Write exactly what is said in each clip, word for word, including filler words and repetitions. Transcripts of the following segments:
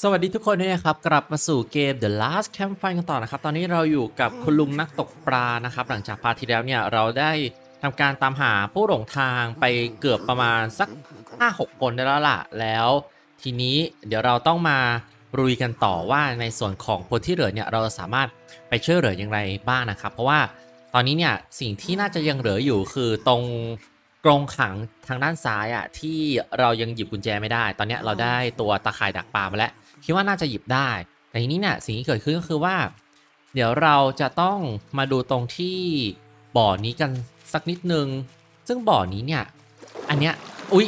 สวัสดีทุกคนด้วยนะครับกลับมาสู่เกม The Last Campfire กันต่อนะครับตอนนี้เราอยู่กับคุณลุงนักตกปลานะครับหลังจากพาร์ทที่แล้วเนี่ยเราได้ทำการตามหาผู้หลงทางไปเกือบประมาณสัก ห้าหก คนได้แล้วล่ะแล้วทีนี้เดี๋ยวเราต้องมาลุยกันต่อว่าในส่วนของคนที่เหลือเนี่ยเราสามารถไปช่วยเหลืออย่างไรบ้างนะครับเพราะว่าตอนนี้เนี่ยสิ่งที่น่าจะยังเหลืออยู่คือตรงกรงขังทางด้านซ้ายอ่ะที่เรายังหยิบกุญแจไม่ได้ตอนนี้เราได้ตัวตะข่ายดักปลามาแล้วคิดว่าน่าจะหยิบได้แต่ทีนี้เนี่ยสิ่งที่เกิดขึ้นก็คือว่าเดี๋ยวเราจะต้องมาดูตรงที่บ่อนี้กันสักนิดนึงซึ่งบ่อนี้เนี่ยอันเนี้ยอุ๊ย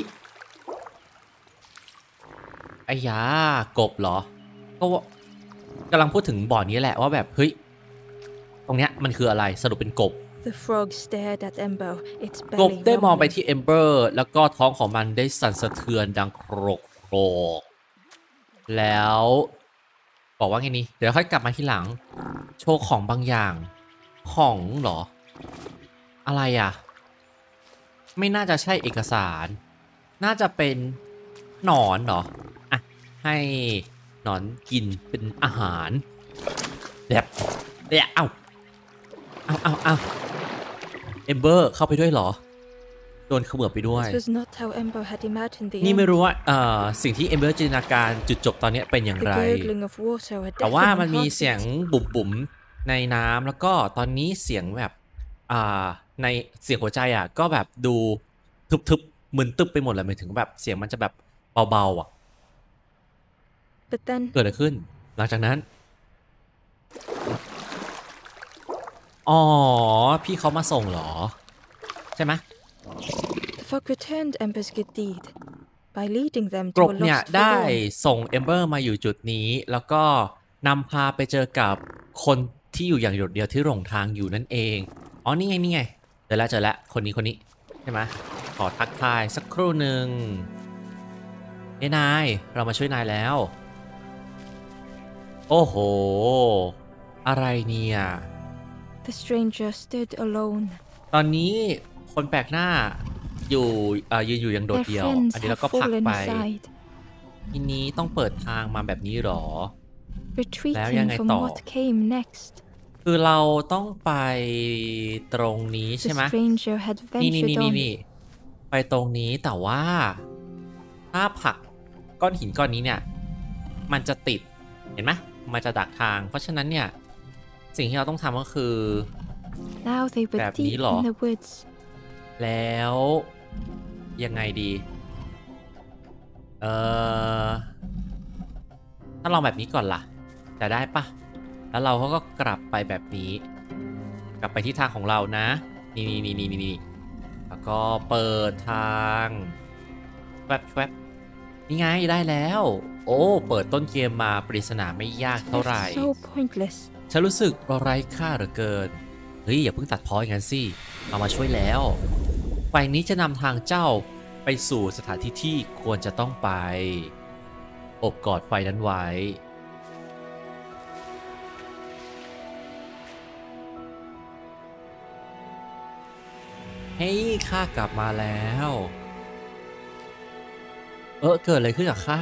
ไอ้ยากบเหรอก็กำลังพูดถึงบ่อนี้แหละว่าแบบเฮ้ยตรงเนี้ยมันคืออะไรสรุปเป็นกบ The frog stared at Ember, its กบ belly ได้มองไป rumbling. ที่เอมเบอร์แล้วก็ท้องของมันได้สั่นสะเทือนดังโครกโครกแล้วบอกว่าไงนี่เดี๋ยวค่อยกลับมาทีหลังโชว์ของบางอย่างของเหรออะไรอ่ะไม่น่าจะใช่เอกสารน่าจะเป็นหนอนเหรออ่ะให้หนอนกินเป็นอาหารแบบเดี๋ยวเอ้าเอ้าเอ้าเอ้าเอมเบอร์เข้าไปด้วยเหรอโดนเขมือบไปด้วย This was not how Ember had imagined the นี่ไม่ end. รู้ว่าเอ่อสิ่งที่เอมเบอร์จินตนาการจุดจบตอนนี้เป็นอย่าง The ไร gurgling of water, a แต่ว่ามัน deafening มีเสียง heartbeat. บุ๋มบุ๋มในน้ำแล้วก็ตอนนี้เสียงแบบอ่าในเสียงหัวใจอ่ะก็แบบดูทึบๆมึนตึบไปหมดเลยหมายถึงแบบเสียงมันจะแบบเบาๆอ่ะ But then เกิดอะไรขึ้นหลังจากนั้นอ๋อพี่เขามาส่งเหรอใช่ไหม the frog returned Ember's good deed by leading them กร to บ a เนี่ย lost ได้ forlorn. ส่งเอมเบอร์มาอยู่จุดนี้แล้วก็นำพาไปเจอกับคนที่อยู่อย่างโดดเดี่ยวที่หลงทางอยู่นั่นเองอ๋อนี่ไงนี่ไงเจอแล้วเจอแล้วคนนี้คนนี้ใช่ไหมขอทักทายสักครู่หนึ่งเอ้นายเรามาช่วยนายแล้วโอ้โหอะไรเนี่ย The stranger stood alone. ตอนนี้คนแปลกหน้าอยู่เอ่อยืนอยู่อย่างโดด Their เดี่ยว friends อันนี้เรา have ก็ผลัก fallen ไป aside, ทีนี้ต้องเปิดทางมาแบบนี้หรอ retreating from ต่อ what came next. คือเราต้องไปตรงนี้ใช่ The ไหม stranger had นี่นี่ ventured นี่ on. นี่ไปตรงนี้แต่ว่าถ้าผลักก้อนหินก้อนนี้เนี่ยมันจะติดเห็นไหมมันจะดักทางเพราะฉะนั้นเนี่ยสิ่งที่เราต้องทำก็คือ Now they were แบบ deep นี้หรอ in the woods. แล้วยังไงดีเออถ้าลองแบบนี้ก่อนล่ะจะได้ปะแล้วเราก็กลับไปแบบนี้กลับไปที่ทางของเรานะนี่นี่นี่นี่นี่แล้วก็เปิดทางแวบแวบนี่ไงได้แล้วโอ้เปิดต้นเกมมาปริศนาไม่ยากเท่าไหร่ So pointless. ฉันรู้สึกไร้ค่าเหลือเกินเฮ้ยอย่าเพิ่งตัดพ้ออย่างนั้นสิเอามาช่วยแล้วไฟนี้จะนำทางเจ้าไปสู่สถานที่ที่ควรจะต้องไปอบกอดไฟนั้นไว้เฮ้ยข้ากลับมาแล้วเออเกิดอะไรขึ้นกับข้า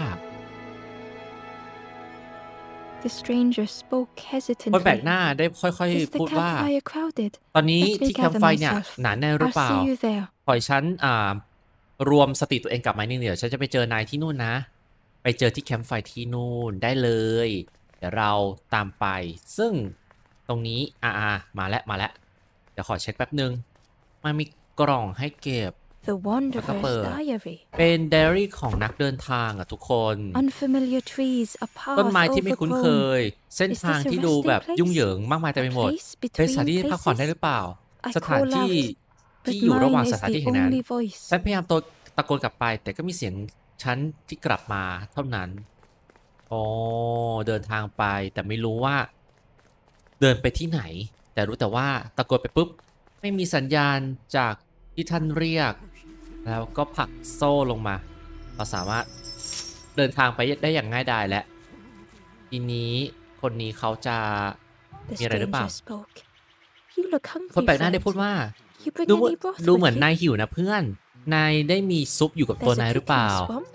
The stranger spoke คนแปลก hesitantly. หน้าได้ค่อย Is ๆ the พูดว่า campfire crowded? ตอนนี้ Let me ที่แคมป์ gather ไฟเนี่ย myself. หนาแน่นหรือ I'll เปล่า see you there. ปล่อยฉันอ่ารวมสติตัวเองกลับมานี่เดี๋ยวฉันจะไปเจอนายที่นู่นนะ ไปเจอที่แคมป์ไฟที่นู่นได้เลย เดี๋ยวเราตามไป ซึ่งตรงนี้อ่ามาแล้วมาแล้วเดี๋ยวขอเช็คแป๊บนึงมันมีกล่องให้เก็บ The Wanderer's Kapal. Diary. เป็นไดอารี่ของนักเดินทางอ่ะทุกคน Unfamiliar trees, a ต้น path ไม้ที่ไม่คุ้นเค overgrown. ย เส้นทางที่ดูแบบยุ่งเหยิงมากมายเต็มไปหมด place เป็นสถานที่ between พักผ่อนได้ห places. รือเปล่า I สถาน call ที่ out, ที่ but อยู่ระหว่าง mine ส is ถานที่ the แห่งนั้น only voice. ฉันพยายามตัวตะโกนกลับไปแต่ก็มีเสียงฉันที่กลับมาเท่านั้นโอ้เดินทางไปแต่ไม่รู้ว่า เดินไปที่ไหน แต่รู้แต่ว่าตะโกนไปปุ๊บไม่มีสัญญาณจากที่ท่านเรียกแล้วก็ผลักโซ่ลงมาเราสามารถเดินทางไปได้อย่างง่ายดายและทีนี้คนนี้เขาจะ The มีอะไรหรือเปล่า stranger spoke. You look คนแปลก hungry, หน้าได้พูด friend. ว่า You bring ดู any broth ดูเหมือน with นาย you? หิวนะเพื่อนนายได้มีซุปอยู่กับตัว There's a นายหรือ creek เป in ล่า the swamp.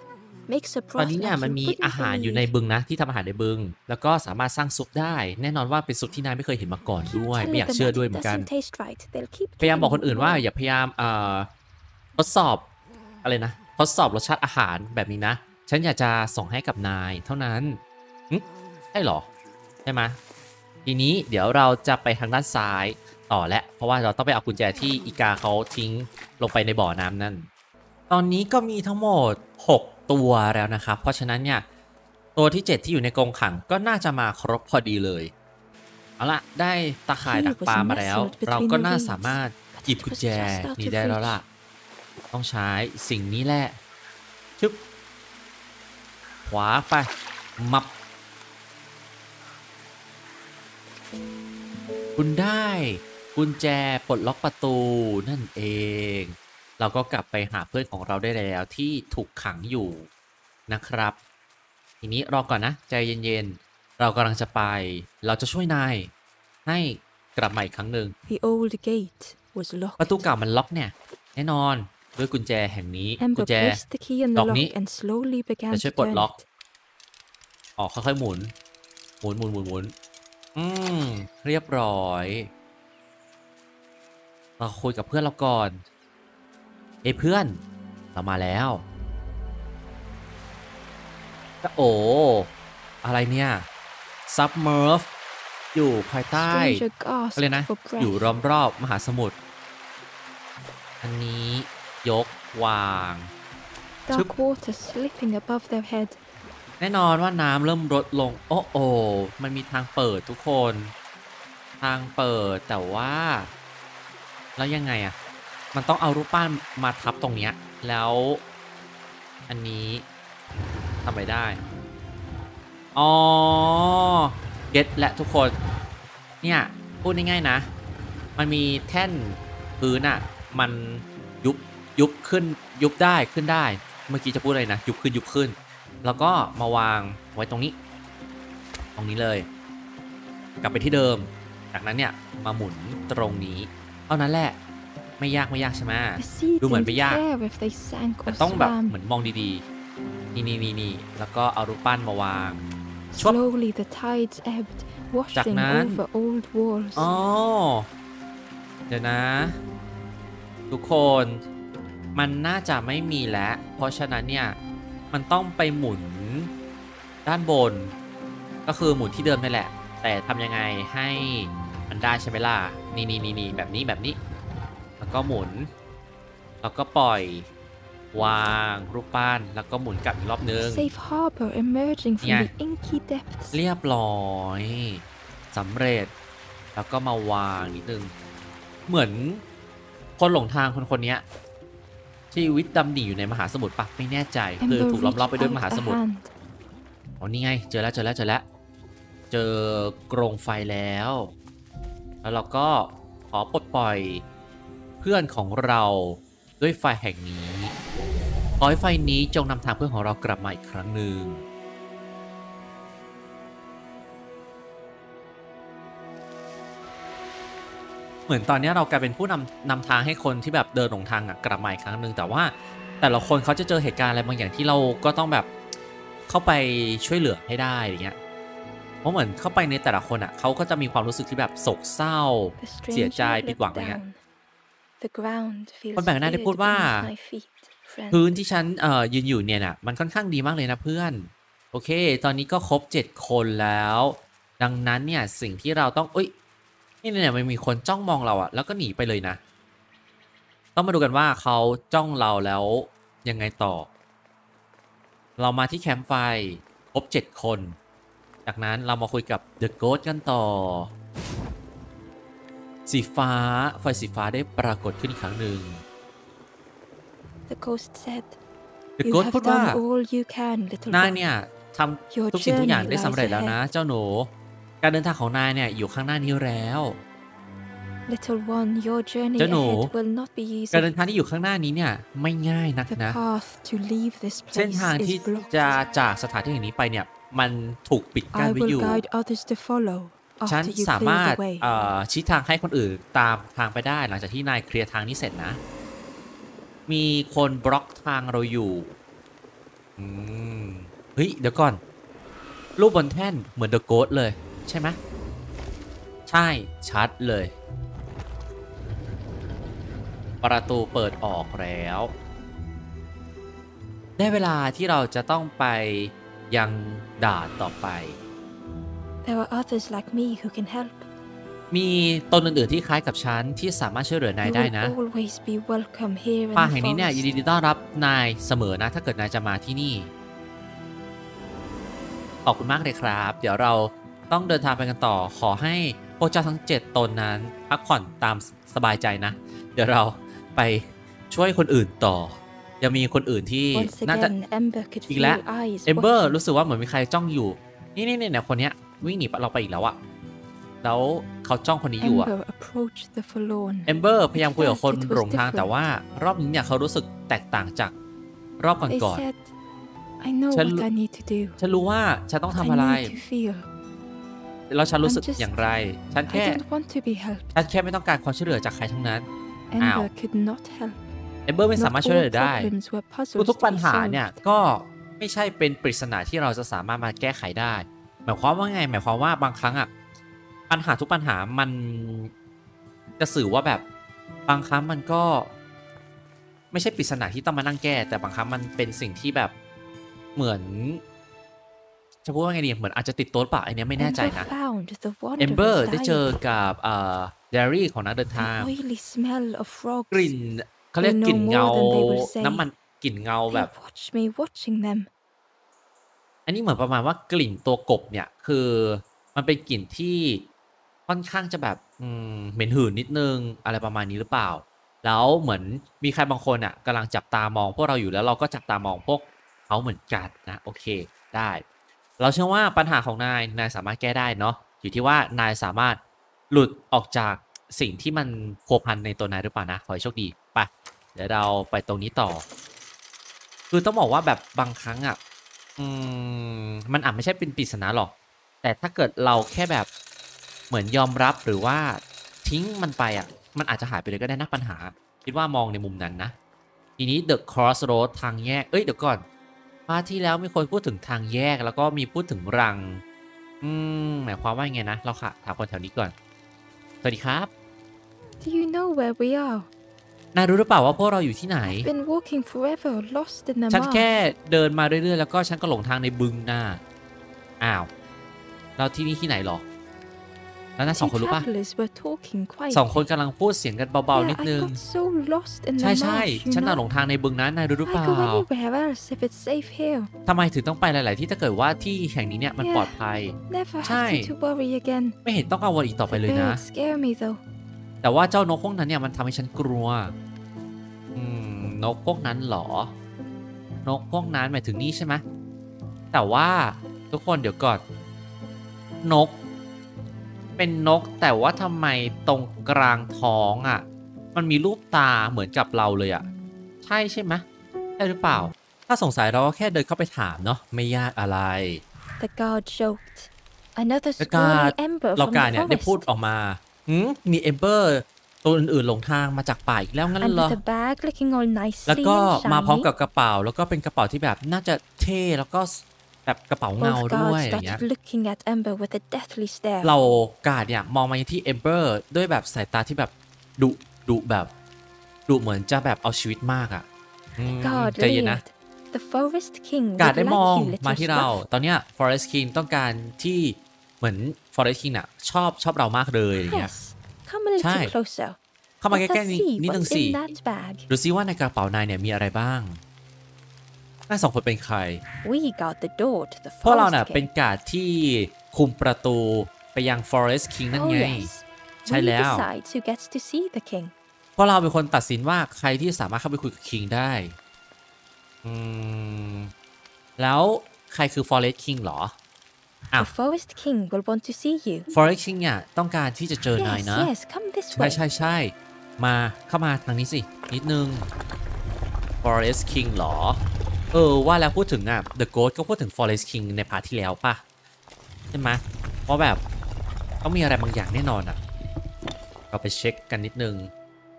makes a ตอน broth นี้เนี่ย like มัน you มี wouldn't อาหารอยู่ใน believe. บึงนะที่ทำอาหารในบึง แล้วก็สามารถสร้างซุปได้ แน่นอนว่าเป็นซุปที่นายไม่เคยเห็นมาก่อน Keep ด้วย ไม่ telling อยาก them เชื่อ that ด้วย it เหมือนกัน doesn't taste right. They'll keep พยายามบอก telling คนอื่ you นว่า more. อย่าพยายาม เอ่อ ทดสอบ อะไรนะ ทดสอบรสชาติอาหารแบบนี้นะ ฉันอยากจะส่งให้กับนายเท่านั้น หึ ใช่เหรอ? ใช่ไหม? ทีนี้เดี๋ยวเราจะไปทางด้านซ้ายต่อแล้ว เพราะว่าเราต้องไปเอากุญแจที่อีกาเขาทิ้งลงไปในบ่อน้ำนั่น ตอนนี้ก็มีทั้งหมด หก ตัวแล้วนะครับ เพราะฉะนั้นเนี่ย ตัวที่ เจ็ด ที่อยู่ในกรงขังก็น่าจะมาครบพอดีเลย เอาล่ะ ได้ตาข่ายดักปลามาแล้ว เราก็น่าสามารถหยิบกุญแจนี้ได้แล้วล่ะ ต้องใช้สิ่งนี้แหละ ชึบ ขวาไป มับ คุณได้กุญแจปลดล็อกประตูนั่นเอง เราก็กลับไปหาเพื่อนของเราได้แล้วที่ถูกขังอยู่นะครับ ทีนี้รอก่อนนะ ใจเย็นๆ เรากำลังจะไป เราจะช่วยนายให้กลับมาอีกครั้งหนึ่ง The old gate was locked. ประตูเก่ามันล็อกเนี่ย แน่นอนด้วยกุญแจแห่งนี้ กุ Ember ญแจ placed the key in ด the อกนี้ lock and slowly จะ began ช่ to วยปลด turn ล็อก it. อ๋อ ค่อยๆ หมุน หมุนหมุนหมุนหมุนอืม เรียบร้อย เราคุยกับเพื่อนเราก่อน เฮ้ยเพื่อน เรามาแล้ว ก็โอ้ อะไรเนี่ย Submerge อยู่ภายใต้ Stranger อะไร gasped นะ for อยู่ breath. ล้อมรอบมหาสมุทร อันนี้ยกวาง Dark water slipping above their head. แน่นอนว่าน้ำเริ่มลดลง โอ้โอมันมีทางเปิดทุกคน ทางเปิดแต่ว่า แล้วยังไงอะมันต้องเอารูปปั้นมาทับตรงเนี้ย แล้ว อันนี้ทำไมได้ อ๋อ เก็ตและทุกคน เนี่ย พูดง่ายๆนะ มันมีแท่นพื้นอะมันยุบยุบขึ้น ยุบได้ขึ้นได้ เมื่อกี้จะพูดอะไรนะ ยุบขึ้นยุบขึ้น แล้วก็มาวางไว้ตรงนี้ ตรงนี้เลย กลับไปที่เดิม จากนั้นเนี่ยมาหมุนตรงนี้เท่านั้นแหละ ไม่ยากไม่ยากใช่ไหม The sea ดูเหมือน didn't ไม่ยาก care if they sank แต่ or ต้องแบบ swam. เหมือนมองดีๆ นี่นี่นี่นี่แล้วก็เอารูปปั้นมาวาง ชวบ Slowly the tides ebbed, จาก washing นั้น over old walls. อ๋อ เดี๋ยวนะ ทุกคน มันน่าจะไม่มีแล้ว เพราะฉะนั้นเนี่ย มันต้องไปหมุนด้านบน ก็คือหมุนที่เดิมนั่นแหละ แต่ทำยังไงให้มันได้ใช่ไหมล่ะ นี่นี่นี่นี่แบบนี้แบบนี้ แล้วก็หมุน แล้วก็ปล่อย วางรูปปั้น แล้วก็หมุนกลับอีกรอบนึง Safe harbor emerging from Yeah. the inky depths. เรียบร้อยสำเร็จ แล้วก็มาวางนิดนึง เหมือนคนหลงทางคนคนนี้ที่วิตดำดิ่งอยู่ในมหาสมุทรปะไม่แน่ใจคือ Ember ถูกล้อมรอบ reached ไปด้วยมหา out ส a มุทร hand. อ๋อนี่ไงเจอแล้วเจอแล้วเจอแล้วเจอกรงไฟแล้ว แล้วเราก็ขอปลดปล่อยเพื่อนของเราด้วยไฟแห่งนี้ขอให้ไฟนี้จงนำทางเพื่อนของเรากลับมาอีกครั้งหนึ่ง เหมือนตอนนี้เรากลายเป็นผู้นำนำทางให้คนที่แบบเดินหลงทางอะกลับมาอีกครั้งหนึ่งแต่ว่าแต่ละคนเขาจะเจอเหตุการณ์อะไรบางอย่างที่เราก็ต้องแบบเข้าไปช่วยเหลือให้ได้อย่างเงี้ยเพราะเหมือนเข้าไปในแต่ละคนอะเขาก็จะมีความรู้สึกที่แบบโศกเศร้า The เสียใจ stranger ผิดหวัง looked อะไรเงี้ย down. The ground feels คนแปลกหน้าได้พูด weird ว่า beneath my feet, friend. พื้นที่ฉันเอ่อยืนอยู่เนี่ยน่ะมันค่อนข้างดีมากเลยนะเพื่อนโอเคตอนนี้ก็ครบเจ็ดคนแล้ว ดังนั้นเนี่ยสิ่งที่เราต้องเอ้ยนี่เนี่ยมันมีคนจ้องมองเราอะแล้วก็หนีไปเลยนะ ต้องมาดูกันว่าเขาจ้องเราแล้วยังไงต่อ เรามาที่แคมป์ไฟครบเจ็ดคน จากนั้นเรามาคุยกับ The Ghost กันต่อ สีฟ้าไฟสีฟ้าได้ปรากฏขึ้นอีกครั้งหนึ่ง The ghost said, The "You Ghost have พูดว่า done all you can, little นาย one. เนี่ยท Your ำทุกสิ่งทุกอย่าง journey ได้สำ lies เร็จแล้วนะ ahead. เจ้าหนู การเดินทางของนายเนี่ยอยู่ข้างหน้านี้แล้ว Little one, your journey เจ้าหนู ahead will not be การเดิ easy. นทางที่อยู่ข้างหน้านี้เนี่ยไม่ง่ายนัก The นะ path to leave this เส้น place ทางที่ is blocked. จะจากสถานที่แห่งนี้ไปเนี่ยมันถูกปิดกั้น I ไว้อ will ยู่ guide others to follow ฉัน after you สามาร clear ถ the way. เอ่อชี้ทางให้คนอื่นตามทางไปได้หลังจากที่นายเคลียร์ทางนี้เสร็จนะ มีคนบล็อกทางเราอยู่อืมเฮ้ยเดี๋ยวก่อนรูปบนแท่นเหมือนเดอะโก t เลยใช่ไหมใช่ชัดเลยประตูเปิดออกแล้วได้เวลาที่เราจะต้องไปยังด่านต่อไป There are others like me who can help. มีตนอื่นๆที่คล้ายกับฉันที่สามารถช่วยเหลือนาย You ได้ will นะ always be welcome here in ป่า the แห่งนี้เนี่ยยิน forest. ดีต้อนรับนายเสมอนะถ้าเกิดนายจะมาที่นี่ขอบคุณมากเลยครับ เดี๋ยวเราต้องเดินทางไปกันต่อขอให้พวกเจ้าทั้งเจ็ดตนนั้นพักผ่อนตามสบายใจนะ เดี๋ยวเราไปช่วยคนอื่นต่อยังมีคนอื่นที่ Once น่าจะ again, Ember could อีก feel แล้ว eyes เอมเบอร์ watching. รู้สึกว่าเหมือนมีใครจ้องอยู่ นี่นี่เนี่ยคนเนี้ยวิ่งหนีเราไปอีกแล้วอะแล้วเขาจ้องคนนี้อยู่อะ Ember approached the forlorn. เอมเบอร์พยายามคุยกับคนหลงทางแต่ว่ารอบนี้เนี่ยเขารู้สึกแตกต่างจากรอบ They ก่อน said, I know ฉัน what I need to do. ๆฉันรู้ว่าฉันต้องทำ I อะไร need to feel. แล้วฉันรู้สึก I'm just- อย่างไร ฉัน I แค่ don't want to be helped. ฉันแค่ไม่ต้องการความช่วยเหลือจากใครทั้งนั้น Ember could not help. เอมเบอร์ไม่ Not สามารถช่วยเห all ลือได้ problems were puzzles ทุก to ๆปัญ be หาเนี่ย solved. ก็ไม่ใช่เป็นปริศนาที่เราจะสามารถมาแก้ไขได้ หมายความว่าไง หมายความว่าบางครั้งอ่ะปัญหาทุกปัญหามันจะสื่อว่าแบบบางครั้งมันก็ไม่ใช่ปริศนาที่ต้องมานั่งแก้ แต่บางครั้งมันเป็นสิ่งที่แบบเหมือนจะพูดว่าไงดีเหมือนอาจจะติดตัวหรือเปล่าไอเนี้ยไม่แน่ใจ Ember นะ found the เอมเบอร์ wondrous ได้เจอ diary. กับเอ่อเดอารี่ของนักเดินทาง The oily smell of ก frogs. ลิ่นเขาเรียก They know กลิ่นเงา more than they will say. น้ำมันกลิ่นเงาแบบ They watch me watching them. อันนี้เหมือนประมาณว่ากลิ่นตัวกบเนี่ยคือมันเป็นกลิ่นที่ค่อนข้างจะแบบอืมเหม็นหืนนิดนึงอะไรประมาณนี้หรือเปล่า แล้วเหมือนมีใครบางคนอ่ะกำลังจับตามองพวกเราอยู่แล้วเราก็จับตามองพวกเขาเหมือนกันนะโอเคได้ เราเชื่อว่าปัญหาของนายนายสามารถแก้ได้เนาะอยู่ที่ว่านายสามารถหลุดออกจากสิ่งที่มันพัวพันในตัวนายหรือเปล่านะขอให้โชคดีไปเดี๋ยวเราไปตรงนี้ต่อ คือต้องบอกว่าแบบบางครั้งอ่ะอืมมันอาจไม่ใช่เป็นปริศนาหรอก แต่ถ้าเกิดเราแค่แบบเหมือนยอมรับหรือว่าทิ้งมันไปอ่ะมันอาจจะหายไปเลยก็ได้นะปัญหา คิดว่ามองในมุมนั้นนะ ทีนี้ The Crossroad ทางแยกเอ้ยเดี๋ยวก่อนพาร์ทที่แล้วมีคนพูดถึงทางแยกแล้วก็มีพูดถึงรัง อืมหมายความว่าไงนะ เราค่ะถามคนแถวนี้ก่อน สวัสดีครับ Do you know where we are? นายรู้หรือเปล่าว่าพวกเราอยู่ที่ไหน I've been walking forever, lost in the ฉันแค่ marsh. เดินมาเรื่อยๆแล้วก็ฉันก็หลงทางในบึงน่ะอ้าวเราที่นี่ที่ไหนหรอ แล้วน่าสอง Two คนรู้ป่ะ travelers were talking สอง quietly. คนกำลังพูดเสียงกันเบา ๆ นิด Yeah, นึ I ง got so lost in ใช่ the ใช่ marsh, you ฉันน่ะหล know. งทางในบึงนั้นนายรู้หรือเป Why ล่า go anywhere else if it's safe here? ทำไมถึงต้องไปหลาย ๆ ที่ถ้าเกิดว่าที่แห่งนี้เนี่ยมัน Yeah. ปลอดภัย Never Chai. have to, to worry again. ไม่เห็นต้องกังวลอีกต่อไป The เลยนะ birds scare me though. แต่ว่าเจ้านกพวกนั้นเนี่ยมันทำให้ฉันกลัว อืมนกพวกนั้นเหรอ นกพวกนั้นหมายถึงนี่ใช่ไหมแต่ว่าทุกคนเดี๋ยวก่อน นก เป็นนกแต่ว่าทำไมตรงกลางท้องอ่ะ มันมีรูปตาเหมือนกับเราเลยอ่ะ ใช่ใช่ไหมใช่หรือเปล่า ถ้าสงสัยเราก็แค่เดินเข้าไปถามเนาะไม่ยากอะไร The guard joked. Another The guard- scrawny ember เรา from การ the เนี่ยได้พูด forest. ออกมาหืมมีเอมเบอร์ตัวอื่น ๆ หลงทางมาจากป่าอีกแล้วงั้น And เหรอ with a bag looking all แล้ว nicely ก็ and มาพร้อม shiny. กับกระเป๋า แล้วก็เป็นกระเป๋าที่แบบน่าจะเท่แล้วก็แบบกระเป๋าเงา Both ด้วย guards อะไรเงี้ย started looking at Ember with a deathly stare. เราการเนี่ยมองมาที่เอมเบอร์ด้วยแบบสายตาที่แบบดุดุแบบดุเหมือนจะแบบเอาชีวิตมากอ่ะอืม Guard ใจเย็นนะ leered. The forest king การ would ได้มอง like you, มา little ที่เรา scruff. ตอนเนี้ย Forest King ต้องการที่เหมือน Forest King อ่ะชอบชอบเรามากเลยอย่างเงี้ย Yes. Come a little Chai. closer. เข้ามา Let ใกล้ us ๆนิด see นิดนึง what's สิ in that bag. ดูซิว่าในกระเป๋านายเนี่ยมีอะไรบ้างนายสองคนเป็นใคร We guard the door to the พวกเราเนี่ย forest เป็น king. การ์ดที่คุมประตูไปยัง Forest King นั่น Oh ไง yes. ใช่ We แล้ว decide who gets to see the king. เพราะเราเป็นคนตัดสินว่าใครที่สามารถเข้าไปคุยกับ King ได้อืมแล้วใครคือ Forest King เหรอ The forest king will want to see you. Forest King เนี่ยต้องการที่จะเจอนาย Yes, นะ yes. Come this ใช่ way. ใช่ใช่มาเข้ามาทางนี้สิ นิดนึง Forest King เหรอ เออว่าแล้วพูดถึงอ่ะ The Ghost ก็พูดถึง Forest King ในพาร์ทที่แล้วป่ะ ใช่ไหมเพราะแบบต้องมีอะไรบางอย่างแน่นอนอ่ะ เราไปเช็คกันนิดนึง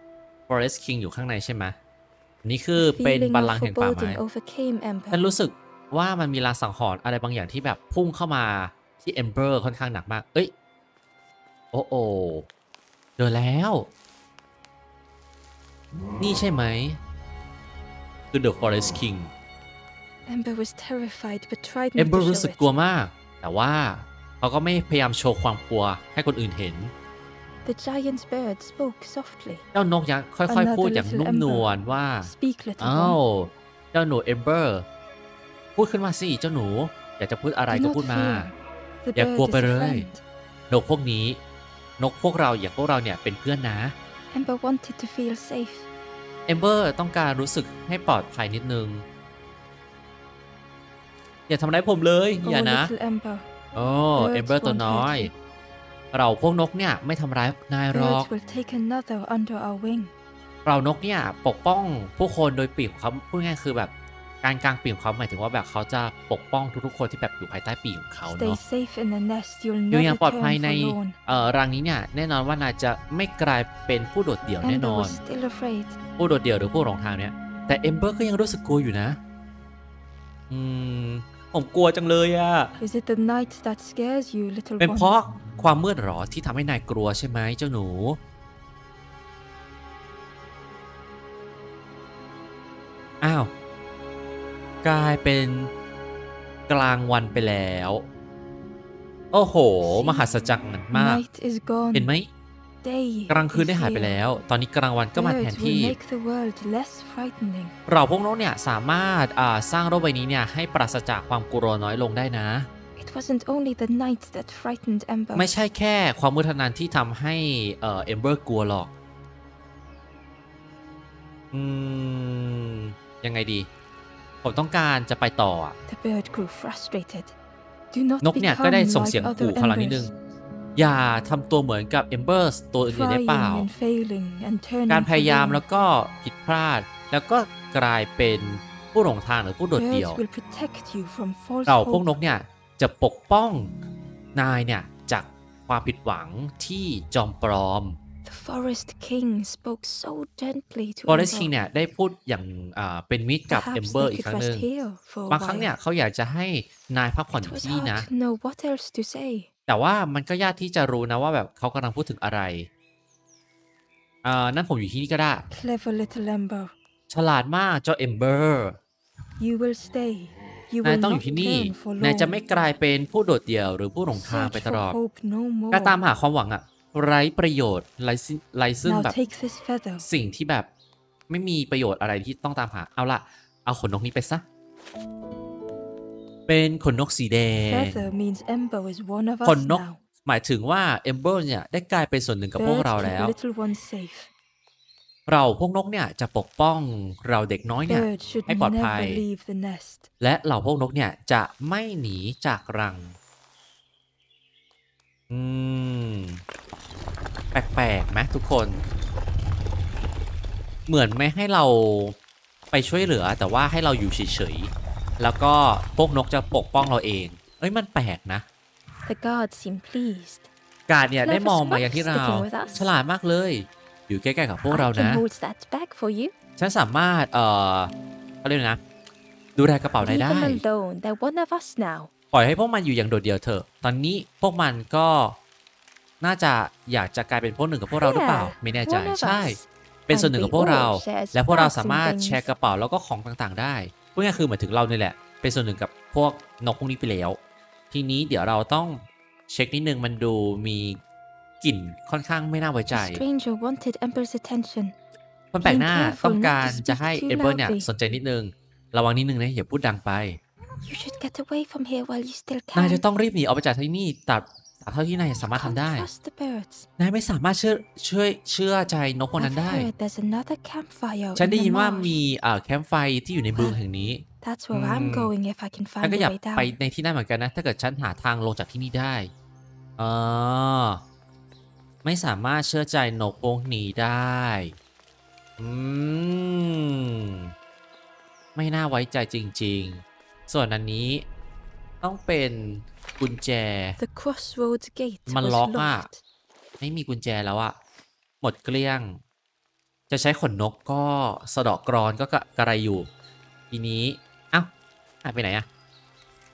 Forest King อยู่ข้างในใช่ไหมนี่คือเป็น Feeling บัล of ลังก์แห่งป่าไม้ foreboding overcame Ember. ฉันรู้สึกว่ามันมีลางสังหรณ์อะไรบางอย่างที่แบบพุ่งเข้ามาที่เอมเบอร์ค่อนข้างหนักมากเอ้ยโอ้โอเจอแล้วนี่ใช่ไหมคือ The Forest King Ember was terrified but tried เอ not มเบอ to ร์รู้ show สึก it. กลัวมากแต่ว่าเขาก็ไม่พยายามโชว์ความกลัวให้คนอื่นเห็น The giant bird spoke softly. เจ้านกยักษ์ค่อยๆพูดอย่างนุ่มนวลว่า Speak, little อ้าว one. เจ้าหนูเอมเบอร์พูดขึ้นมาสิเจ้าหนูอยากจะพูดอะไร Do ก็ not พูดมา fear. The อย่าก bird ลัว is ไป a เลย friend. นกพวกนี้นกพวกเราอย่างพวกเราเนี่ยเป็นเพื่อนนะ Ember wanted to feel safe. เอมเบอร์ต้องการรู้สึกให้ปลอดภัยนิดนึงอย่าทำร้ายผมเลย Oh, อย่านะ little Ember. โอ้เอมเบอร์ Birds ตัว won't น้อย hurt you. เราพวกนกเนี่ยไม่ทำร้ายนายหรอก Birds will take another under our wing. เรานกเนี่ยปกป้องผู้คนโดยปีกของเขาพูดง่ายๆคือแบบการกางปีกของเขาหมายถึงว่าแบบเขาจะปกป้องทุกๆคนที่แบบอยู่ภายใต้ปีกของเขา Stay เนาะ safe in the nest. You'll อยู่อย่าง never ปลอดภัย turn ใน forlorn. เอ่อรังนี้เนี่ยแน่นอนว่านายจะไม่กลายเป็นผู้โดดเดี่ยวแน่น Ember อน was still afraid. ผู้โดดเดี่ยวหรือผู้หลงทางเนี่ยแต่เอมเบอร์ก็ยังรู้สึกกลัวอยู่นะอืมผมกลัวจังเลยอะ Is it the night that scares you, little เป็น one? เพราะความมืดหรอที่ทำให้นายกลัวใช่ไหมเจ้าหนูอ้าวกลายเป็นกลางวันไปแล้วโอ้โหมหัศจรรย์มาก Night is gone. เห็นไหม Day กลางคืน is ได้หายไป here. แล้ว ตอนนี้กลางวันก็มาแทน Birds ที่ will make the world less frightening. เราพวกนกเนี่ยสามารถอ่าสร้างโลกใบนี้เนี่ยให้ปราศจากความกลัวน้อยลงได้นะ It wasn't only the night that frightened Ember. ไม่ใช่แค่ความมืดเท่านั้นที่ทำให้เอ่อเอมเบอร์กลัวหรอกอืมยังไงดี ผมต้องการจะไปต่ออะ The bird grew frustrated. Do not นกเนี่ยก็ได้ become ส่งเสียง like ขู่ other เขาเรานิดนึง embers. อย่าทำตัวเหมือนกับเอมเบอร์ตัวอื่นๆได้เปล่า Trying and failing and การ turning พยายาม forlorn. แล้วก็ผิดพลาด แล้วก็กลายเป็นผู้หลงทางหรือผู้โดดเดี่ยว Birds will protect you from false เราพวก hope. นกเนี่ยจะปกป้องนายเนี่ยจากความผิดหวังที่จอมปลอม The forest king spoke so gently to Forest Ember. King เนี่ยได้พูดอย่างอ่าเป็นมิตรกับ Perhaps เอมเบอร์ they อีก could ครั้งหนึ่ง rest here for a บางครั้งเนี่ย while. เขาอยากจะให้นายพักผ่อนอ It ยู่ was ที่นี่ hard นะ to know what else to say. แต่ว่ามันก็ยากที่จะรู้นะว่าแบบเขากำลังพูดถึงอะไรอ่านั่นผมอยู่ที่นี่ก็ได้ Clever little Ember. ฉลาดมากเจ้าเอมเบอร์ You will stay. You นาย will ต้องอ not ยู่ที่นี่ turn นายจะไม่ forlorn. กลายเป็นผู้โดดเดี่ยวหรือผู้หลงทาง Search ไปตลอ for ด hope no การตาม more. หาความหวังอะไร้ประโยชน์ไร้สิ้นไร้ซึ่ง Now แบบ take this feather. สิ่งที่แบบไม่มีประโยชน์อะไรที่ต้องตามหาเอาล่ะเอาขนนกนี้ไปซะเป็นขนนกสีแดง Feather means Ember is one of ข us นนก now. หมายถึงว่าเอมเบอร์เนี่ยได้กลายเป็นส่วนหนึ่งกับพวก Birds เรา keep แล้ว little ones safe. เราพวกนกเนี่ยจะปกป้องเราเด็กน้อยเนี่ย Birds should ให้ปลอดภัย never leave the nest. และเหล่าพวกนกเนี่ยจะไม่หนีจากรังอืมแปลกๆไหมทุกคน เหมือนไม่ให้เราไปช่วยเหลือแต่ว่าให้เราอยู่เฉยๆแล้วก็พวกนกจะปกป้องเราเองเอ้ยมันแปลกนะ The guards seem pleased. การเนี่ยได้ Clever มองมา spot อย่างที่เรา sticking with us. ฉลาดมากเลย อยู่ใกล้ๆกับพวกเรา I นะ can hold that bag for you. ฉันสามารถเอ่อเขาเรียกนะดูแลกระเป๋านาย Leave ได้ them alone. They're one of us now. ปล่อยให้พวกมันอยู่อย่างโดดเดี่ยวเถอะตอนนี้พวกมันก็น่าจะอยากจะกลายเป็นพวกหนึ่งกับพวกเราหรือเปล่า Yeah, ไม่แน่ใจ one of ใช่ us. เป็นส่วนหนึ่งกับพวกเรา And we all share และพวกเรา bags สามารถ and แชร์ things. กระเป๋าแล้วก็ของต่างๆได้พูดง่ายๆคือเหมือนถึงเราเนี่ยแหละเป็นส่วนหนึ่งกับพวกนกพวกนี้ไปแล้ว ทีนี้เดี๋ยวเราต้องเช็คนิดนึงมันดูมีกลิ่นค่อนข้างไม่น่าไว้ใจ The stranger wanted Ember's attention. คนแปลกหน้า Being careful ต้องการ not to จะให้ speak too เอเบอร์เนี่ย loudly. สนใจนิดนึงระวังนิดนึงนะอย่าพูดดังไป You should get away from here while you still นายจะ can. ต้องรีบหนีออกไปจากที่นี่ตัดตัดเท่าที่นายสามารถ Can't ทำได้ trust the birds. นายไม่สามารถเชื่อช่วยเชื่อใจนกพวกนั้น I've ได้ heard there's another campfire ฉัน in ได้ the ยินว่า marsh. มีเอ่อแคมป์ไฟที่อยู่ในบึงแห่งนี้ That's where I'm Hmm. going if I can ฉัน find ก็ a อยาก way ไป down. ในที่นั่นเหมือนกันนะ ถ้าเกิดฉันหาทางลงจากที่นี่ได้เออไม่สามารถเชื่อใจนกพวกนี้ได้อืมไม่น่าไว้ใจจริงๆ ส่วนอันนี้ต้องเป็นกุญแจ The crossroads gate มัน was ล็อกอะ locked. ไม่มีกุญแจแล้วอะหมดเกลี้ยง จะใช้ขนนกก็สะเดาะกรอนก็กระกระไรอยู่ ทีนี้อ้าวหายไปไหนอะ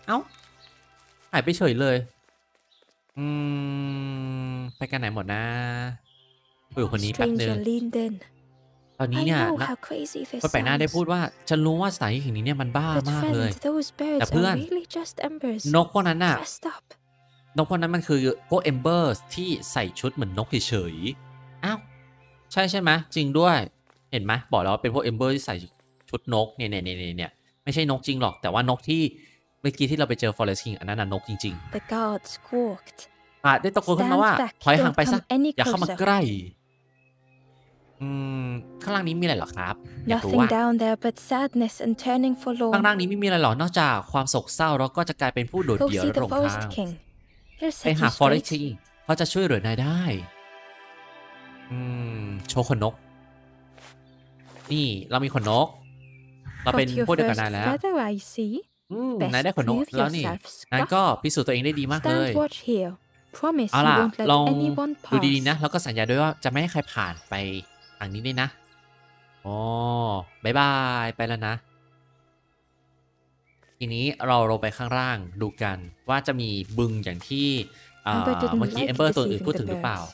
เอ้าหายไปเฉยเลยอืมไปกันไหนหมดนะคุยกับคนนี้แป๊บนึง Stranger leaned in. ตอนนี้ I เนี่ย know นะ how crazy ค this นแปลกหน้าได้ sounds. พูดว่าฉันรู้ว่าสถานที่แห่งนี้เนี่ยมันบ้า But มากเลย friend, those แต่ birds เพื่อน are really just embers นกพวกนั้นน่ะ dressed up. นกพวกนั้นมันคือพวกเอมเบอร์ที่ใส่ชุดเหมือนนกเฉยๆอ้าวใช่ใช่ไหมจริงด้วยเห็นไหมบอกแล้วว่าเป็นพวกเอมเบอร์ที่ใส่ชุดนกเนี่ยเนี่ยเนี่ยเนี่ยไม่ใช่นกจริงหรอกแต่ว่านกที่เมื่อกี้ที่เราไปเจอ Forest King อันนั้นน่ะนกจริง The guard squawked. ๆอ่ะได้ตะโกนขึ้นมาว่า Stand back, ถอยห่าง don't ไปซะ come any อย่าเข้ามา closer. ใกล้อืมข้างล่างนี้มีอะไรเหรอครับอยากรู้ Nothing ว่า down there but sadness and turning ข้าง forlorn. ล่างนี้ไม่มีอะไรหรอกนอกจากความโศกเศร้าแล้วก็จะกลายเป็นผู้โดด Go เดี่ยว see และหล the งทาง Forest King. He'll ไป set หา you Forest straight. King เขาจะช่วยเหลือนายได้อืมโชว์ขนนกนี่เรามีขนนกเราเป็น Got your พวกเดียวกับ first นายแล้ว feather, I see. อืม Best นายได้ขนนก prove แล้วนี่ yourself, นาย Scruff. ก็พิสูจน์ตัวเองได้ดีมากเลย Stand watch here. Promise เอา you ล่ะ won't let ลอง anyone ดูดีๆนะ pass. แล้วก็สัญญาด้วยว่าจะไม่ให้ใครผ่านไปทางนี้ด้วยนะอ๋อบายบายไปแล้วนะ ทีนี้เราลงไปข้างล่างดูกันว่าจะมีบึงอย่างที่เอ่อ Amber didn't เมื่อกี้ like เอมเบอร์ตัวอื่น deceiving พูด the ถึงหรือเปล่า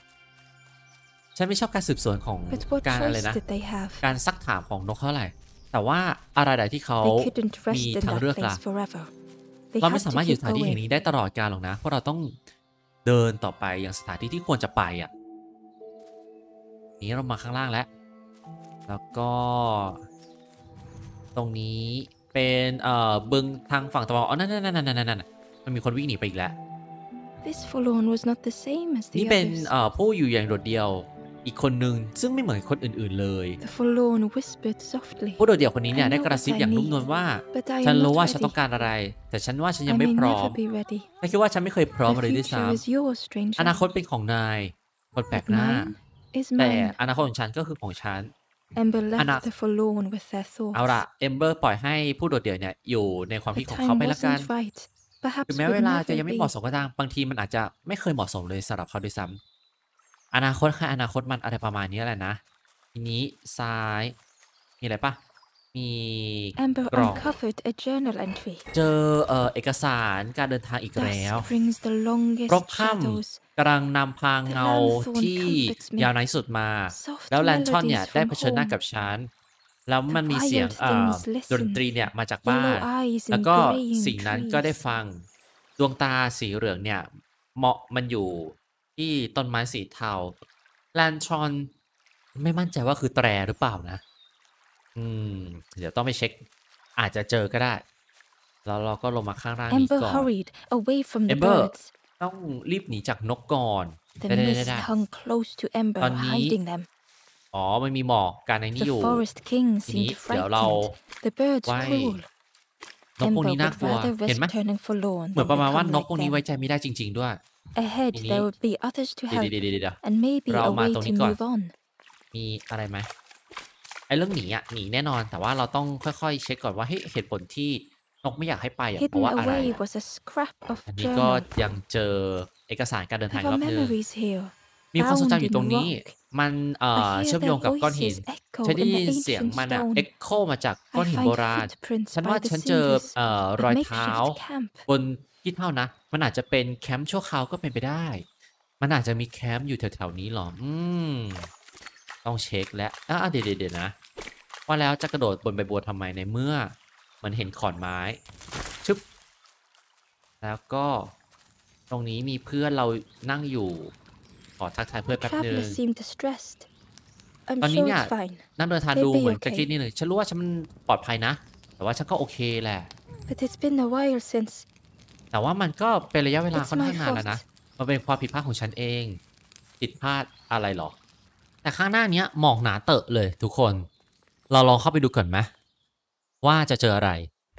birds. ฉันไม่ชอบการสืบสวนของ But what การอะไร choice นะ did they have? การซักถามของนกเท่าไหร่ แต่ว่าอะไรๆที่เขา They couldn't มี rest in ทาง that เลือกล่ะ place forever. They เราไม่ had สา to มารถอยู่ keep สถานที่แห่ง going. นี้ได้ตลอดกาลหรอกนะเพราะเราต้องเดินต่อไปยังสถานที่ที่ควรจะไปอ่ะนี้เรามาข้างล่างแล้ว แล้วก็ ตรงนี้เป็นเอ่อบึงทางฝั่งตะวันออกอ๋อนั่นนั่นนั่นนั่นนั่นมันมีคนวิ่งหนีไปอีกแล้ว This forlorn was not the same as นี่ the เป็น others. เอ่อผู้อยู่อย่างโดดเดี่ยวอีกคนนึงซึ่งไม่เหมือนคนอื่นๆเลย The forlorn whispered softly. ผู้โดดเดี่ยวคนนี้เนี่ย I know ได้กระซิบ what I อย่างนุ่มนวล need, ว่า but I ฉัน am รู้ not ว่าฉัน ready. ต้องการอะไร แต่ฉันว่าฉันยัง I ไม่ may พร้อม never be ready. ฉันคิดว่าฉันไม่เคยพร้อม The เลยด้วยซ้ future is yours, ำ stranger. อนาคตเป็นของนายคนแปลก But หน้า mine is แต่ mine. อนาคตของฉันก็คือของฉัน Amber left Anak- the forlorn with their เอา thoughts. ล่ะเอมเบอร์ปล่อยให้ผู้โดดเดี่ยวเนี่ยอยู่ในความ The คิดของเขา time ไปละกัน wasn't right. ถึ Perhaps งแม้ would เวลาจะ never ยังไม่ be. เหมาะสมก็ตามบางทีมันอาจจะไม่เคยเหมาะสมเลยสำหรับเขาด้วยซ้ำอนาคตค่ะอนาคตมันอะไรประมาณนี้แหละนะ ทีนี้ซ้ายมีอะไรปะมี Amber กล่อง uncovered a journal entry. เจอเอ่อเอกสารการเดินทางอีกแล้ว Dusk brings the longest รบค่ำ shadows. กำลังนำพาเงา Lanthorn ที่ comforts me. ยาวนานที่สุดมา Soft แล้วแลนทอนเนี่ย melodies ได้ from เผชิญหน้า home. กับฉัน แล้วมัน The มีเสียง wild เอ่อ things ดน listen. ตรีเนี่ยมาจากบ้าน Yellow eyes แล้ว in ก็ graying สิ่งนั้นก็ได้ trees. ฟังดวงตาสีเหลืองเนี่ยเหมาะมันอยู่ที่ต้นไม้สีเทาแลนทรอนไม่มั่นใจว่าคือแตรหรือเปล่านะ อืม เดี๋ยวต้องไปเช็ค อาจจะเจอก็ได้ แล้วเราก็ลงมาข้างล่างนี้ Amber ก่อน hurried away from the Amber birds. ต้องรีบหนีจากนกก่อน The ได้ได้ได้ mist ได้ hung close to Amber, ตอนนี้ hiding them. อ๋อ มันมีหมอกการในนี้ The อยู่ forest king ทีนี้ seemed เดี๋ยวเรา frightened. The birds ไว้ cruel. นกพวก Amber นี้น่า would กลัว rather เห็น risk ไหม turning forlorn เหมือน than ประมาณว่า become นก like พวกนี้ them. ไว้ใจไม่ได้จริง ๆ ด้วย Ahead, ทีนี้ there would be others to เดี๋ยว help, เดี๋ยวเดี๋ยวเดี๋ยว and maybe เรา a มา way ตรง to นี้ก่อน move on. มีอะไรไหมไอ้เรื่องหนีอ่ะหนีแน่นอน แต่ว่าเราต้องค่อยๆเช็คก่อนว่าเฮ้ยเหตุผลที่นกไม่อยากให้ไปอ่ะเพราะ Hidden ว่าอะไร away was a scrap of อันนี้ก็ journal. ยังเจอเอกสารการเดินทาง There อีกร are อบนึง memories here, มีความทรง bound จำอยู่ in ตรงนี้ rock. มันเอ่อ I เชื่อ hear มโย their งกับก้อนหิน voices echo ฉันได้ in ยิ the นเสียง ancient มันอะ stone. เอ็กโคมาจากก้อน I หิน find โบราณ footprints ฉัน by ว่า the ฉันเจอ cinders, เอ่อ a รอยเท้า makeshift camp. บนที่เท่านะ มันอาจจะเป็นแคมป์ชั่วคราวก็เป็นไปได้ มันอาจจะมีแคมป์อยู่แถวๆนี้หรอ อืม ต้องเช็คแล้วอ่ะเดี๋ยวเดี๋ยวนะ ว่าแล้วจะกระโดดบนใบบัวทำไมในเมื่อมันเห็นขอนไม้ ชึบ แล้วก็ตรงนี้มีเพื่อนเรานั่งอยู่ ขอทักทายเพื่อนแป๊บนึง Traveler seemed distressed. I'm ตอนนี้ sure เนี่ย it's fine, นั่งเดินทาง They'll ดู be เหมือน okay. จะคิดนิดหนึ่งฉันรู้ว่าฉันปลอดภัยนะ แต่ว่าฉันก็โอเคแหละ but it's been a while since. แต่ว่ามันก็เป็นระยะเวลา It's ค่อน my ข้างนานแล้ว fault. นะ มันเป็นความผิดพลาดของฉันเอง ผิดพลาดอะไรหรอ แต่ข้างหน้าเนี้ยหมอกหนาเตอะเลยทุกคน เราลองเข้าไปดูก่อนไหมว่าจะเจออะไร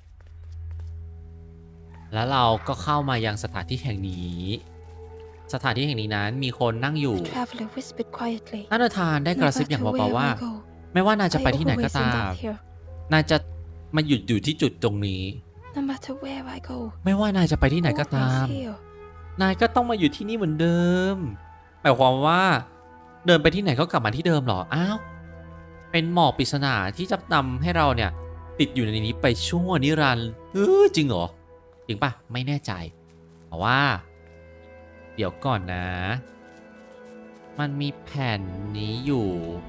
แล้วเราก็เข้ามายังสถานที่แห่งนี้ สถานที่แห่งนี้นั้นมีคนนั่งอยู่ The traveler whispered quietly. นักเดินทางได้ก No ระซิบอย่าง matter เบา where ๆว่า I go, ไม่ว่านายจะไป I ที่ไหนก็ always ตา end ม up here. นายจะมาหยุดอยู่ที่จุดตรงนี้ No matter where I go, ไม่ว่านายจะไปที่ไหนก็ตาม always here. นายก็ต้องมาอยู่ที่นี่เหมือนเดิมหมายความว่า เดินไปที่ไหนก็กลับมาที่เดิมเหรอ อ้าว เป็นหมอกปริศนาที่จะนำให้เราเนี่ย ติดอยู่ในนี้ไปชั่วนิรันดร์เออจริงเหรอจริงปะไม่แน่ใจแต่ว่า เดี๋ยวก่อนนะ มันมีแผ่นนี้อยู่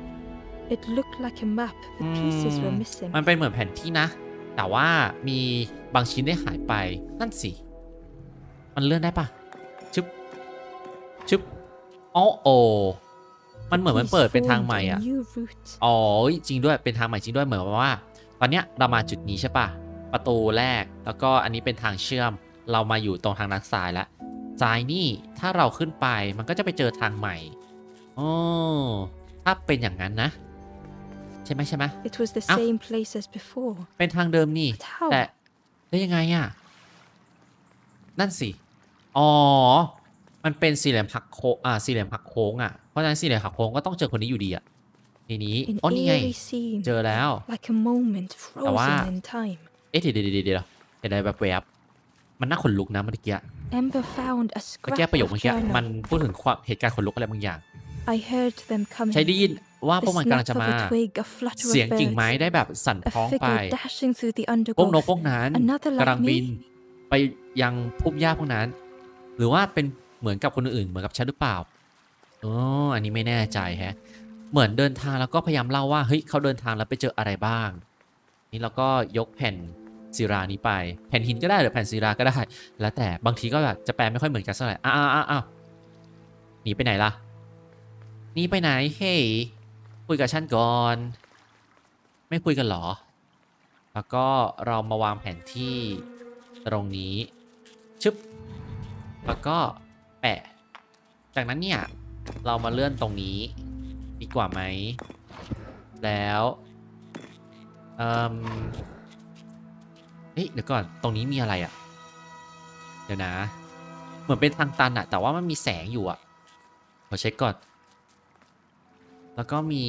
It looked like a map, but pieces were missing. มันเป็นเหมือนแผนที่นะ แต่ว่ามีบางชิ้นได้หายไป นั่นสิ มันเลื่อนได้ปะชึบชึบอ๋อโอมันเหมือนมันเปิดเป็นทางใหม่อ่ะ อ๋อจริงด้วยเป็นทางใหม่จริงด้วยเหมือนว่า ตอนเนี้ยเรามาจุดนี้ใช่ปะประตูแรกแล้วก็อันนี้เป็นทางเชื่อมเรามาอยู่ตรงทางด้านซ้ายแล้วซ้ายนี่ถ้าเราขึ้นไปมันก็จะไปเจอทางใหม่อ๋อถ้าเป็นอย่างนั้นนะใช่ไหมใช่ไหม It was the same place as before. เป็นทางเดิมนี่แต่ได้ยังไงอ่ะนั่นสิอ๋อมันเป็นสี่เหลี่ยมหักโค้งอ่าสี่เหลี่ยมหักโค้งอ่ะเพราะฉะนั้นสี่เหลี่ยมหักโค้งก็ต้องเจอคนนี้อยู่ดีอ่ะทีนี้อ๋อนี่ไงเจอแล้ว like a moment frozen in time. เอ๊ะเดี๋ยวเดี๋ยวเดี๋ยวเดี๋ยวเห็นอะไรแบบแวบมันน่าขนลุกนะเมื่อกี้ Ember found a เมื่อ scrap กี้ประโยค of เมื่อกี้ journal. มันพูดถึงความเหตุการณ์ขนลุกอะไรบางอย่าง I heard them coming. ใช้ได้ยินว่าพวก The มันกำลัง snap จะ of มา a twig, a flutter เสียง of กิ่งไม้ birds, ได้แบบสั่น a ท้องไป figure dashing through the พวกนก undergrowth. พวกนั้น Another กำลัง like บิน me. ไปยังพุ่มหญ้าพวกนั้น หรือว่าเป็นเหมือนกับคนอื่นเหมือนกับฉันหรือเปล่าอ๋ออันนี้ไม่แน่ใจแฮะเหมือนเดินทางแล้วก็พยายามเล่าว่าเฮ้ยเขาเดินทางแล้วไปเจออะไรบ้างนี่เราก็ยกแผ่นศิรานี้ไปแผ่นหินก็ได้หรือแผ่นศิราก็ได้แล้วแต่บางทีก็แบบจะแปลไม่ค่อยเหมือนกันสักเท่าไหร่อ้าวอ้าวอ้าวหนีไปไหนล่ะหนีไปไหนเฮ้ยคุยกับฉันก่อนไม่คุยกันหรอแล้วก็เรามาวางแผนที่ตรงนี้ชึบแล้วก็แปะจากนั้นเนี่ยเรามาเลื่อนตรงนี้ดีกว่าไหมแล้วเอ่อเฮ้ยเดี๋ยวก่อนตรงนี้มีอะไรอ่ะเดี๋ยวนะเหมือนเป็นทางตันอะแต่ว่ามันมีแสงอยู่อะขอเช็คก่อนแล้วก็มี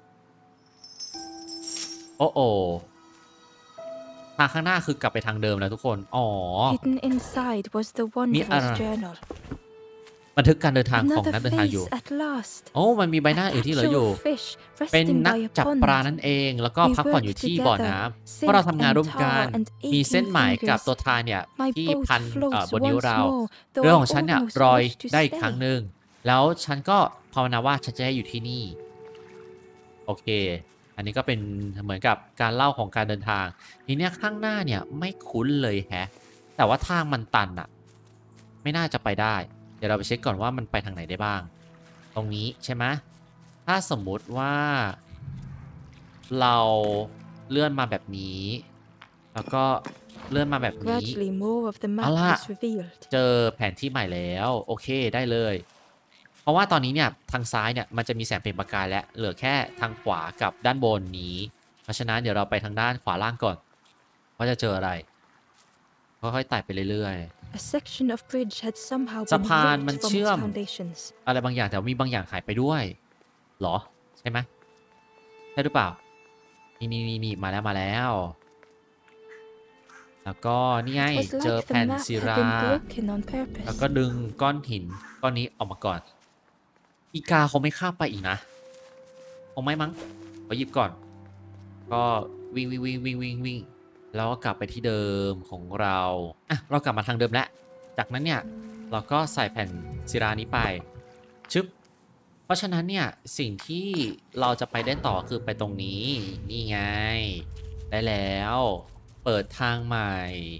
โอ้โอทางข้างหน้าคือกลับไปทางเดิมแล้วทุกคนอ๋อ Hidden inside was the wondrous journal. บันทึกการเดินทางของนักเดินทางอยู่ Another face at last. โอ้มันมีใบหน้าอื่นที่เหลืออยู่ Actual fish เป็น resting นัก by a จับปลา pond. นั่นเองแล้วก็ We พักผ่อนอยู่ worked ที่บ่อ together, น้ำเพราะเราทำงานร่วมกัน and มี aching เส้นหมายกับ fingers. ตัวทานเนี่ย My ที่ boat พันเอ่อ floats บนนิ้ว once เรา more, though เรือ I ของฉันเนี่ย almost รอย wish to ได้อีกครั้ง stay. หนึ่งแล้วฉันก็ภาวนาว่าฉันจะได้อยู่ที่นี่โอเคอันนี้ก็เป็นเหมือนกับการเล่าของการเดินทางทีเนี้ยข้างหน้าเนี่ยไม่คุ้นเลยแฮะแต่ว่าทางมันตันอะไม่น่าจะไปได้เดี๋ยวเราไปเช็คก่อนว่ามันไปทางไหนได้บ้างตรงนี้ใช่ไหมถ้าสมมุติว่าเราเลื่อนมาแบบนี้แล้วก็เลื่อนมาแบบนี้ Gradually, more of the map เอาล่ะ was revealed. เจอแผนที่ใหม่แล้วโอเคได้เลยเพราะว่าตอนนี้เนี่ยทางซ้ายเนี่ยมันจะมีแสงเปล่งประกายและเหลือแค่ทางขวากับด้านบนนี้เพราะฉะนั้นเดี๋ยวเราไปทางด้านขวาล่างก่อนว่าจะเจออะไรค่อยๆไต่ไปเรื่อย A section of bridge had somehow สะ been พานมัน ripped from เชื่อ its ม foundations. อะไรบางอย่างแต่ว่ามีบางอย่างหายไปด้วยเหรอใช่ไหมใช่หรือเปล่านี่นี่นี่นี่มาแล้วมาแล้วแล้วก็นี่ไง It was เจอ like แผ่น the map ศิ had รา been broken on แล้ว purpose. ก็ดึงก้อนหินก้อนนี้ออกมาก่อนอีกาเขาไม่ข้ามไปอีกนะคงไม่มั้งขอหยิบก่อนก็วิ่งวิ่งวิ่งวิ่งวิ่งวิ่งแล้วก็กลับไปที่เดิมของเราอ่ะเรากลับมาทางเดิมแล้วจากนั้นเนี่ยเราก็ใส่แผ่นศิรานี้ไปชึบเพราะฉะนั้นเนี่ยสิ่งที่เราจะไปได้ต่อคือไปตรงนี้นี่ไงได้แล้วเปิดทางใหม่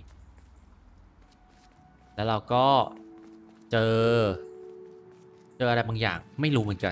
แล้วเราก็เจอเจออะไรบางอย่างไม่รู้เหมือนกัน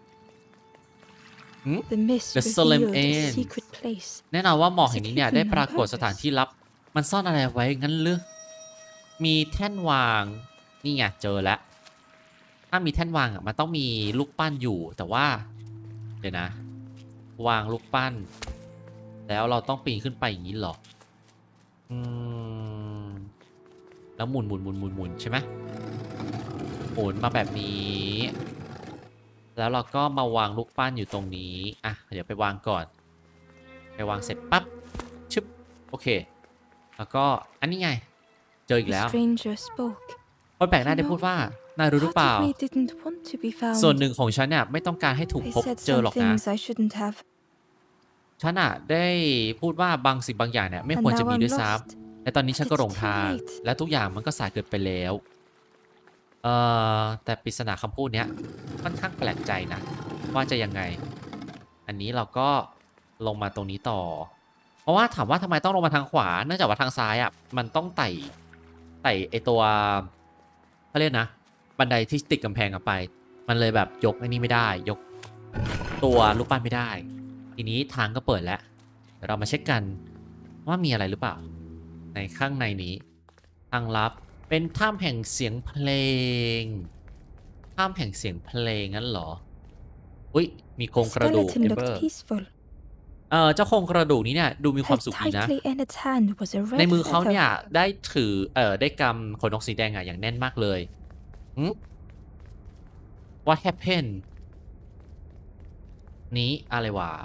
The mist The Solemn revealed a End secret place. แน่นอนว่าหมอกแห่งนี้เนี่ยได้ปรากฏสถานที่ลับมันซ่อนอะไรไว้งั้นหรือมีแท่นวางนี่ไงเจอแล้วถ้ามีแท่นวางอ่ะมันต้องมีลูกปั้นอยู่แต่ว่าเดี๋ยวนะวางลูกปั้นแล้วเราต้องปีนขึ้นไปอย่างนี้หรออืมแล้วหมุนหมุนหมุนหมุนหมุนใช่ไหมหมุนมาแบบนี้แล้วเราก็มาวางลูกปั้นอยู่ตรงนี้อ่ะเดี๋ยวไปวางก่อนไปวางเสร็จปั๊บชึบโอเคแล้วก็อันนี้ไงเจออีก The แล้ว stranger spoke. คนแปลกหน้าได้พูดว่านายรู้หรือเป Part ล่า of me didn't want to be ส่วน found. หนึ่งของฉันเนี่ยไม่ต้องการให้ถูก I พบ said เจอ some หรอกนะ things I shouldn't have. ฉันอะได้พูดว่าบางสิ่งบางอย่างเนี่ยไม่ And ควรจะ now มี I'm ด้วยซ้ lost. และตอนนี้ฉัน But ก็ it's หลง too ทาง late. และทุกอย่างมันก็สายเกินไปแล้วเอ่อแต่ปริศนาคำพูดเนี้ยค่อนข้างแปลกใจนะว่าจะยังไงอันนี้เราก็ลงมาตรงนี้ต่อเพราะว่าถามว่าทำไมต้องลงมาทางขวาเนื่องจากว่าทางซ้ายอ่ะมันต้องไต่ไต่ไอตัวเขาเรียกนะบันไดที่ติดกำแพงกันไปมันเลยแบบยกไอ้นี่ไม่ได้ยกตัวลูกปั้นไม่ได้ทีนี้ทางก็เปิดแล้วเดี๋ยวเรามาเช็คกันว่ามีอะไรหรือเปล่าในข้างในนี้ทางลับเป็นถ้ำแห่งเสียงเพลงถ้ำแห่งเสียงเพลงงั้นเหรออุ้ยมีโครง The กระดูก skeleton เอม looked เบอร์ peaceful. เออเจ้าโครงกระดูกนี้เนี่ยดูมีความ Held สุขดีนะ tightly in its hand was a ใน red มือเขาเนี่ย feather. ได้ถือเออได้กำขนนกสีแดงอ่ะอย่างแน่นมากเลยหืม What happened นี้อะไรวะ